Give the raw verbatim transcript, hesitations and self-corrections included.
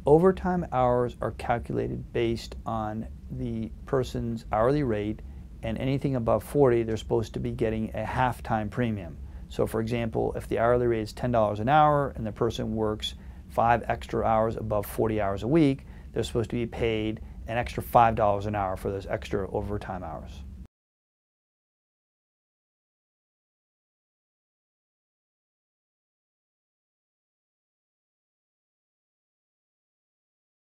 Overtime hours are calculated based on the person's hourly rate, and anything above forty, they're supposed to be getting a half-time premium. So for example, if the hourly rate is ten dollars an hour and the person works five extra hours above forty hours a week, they're supposed to be paid an extra five dollars an hour for those extra overtime hours.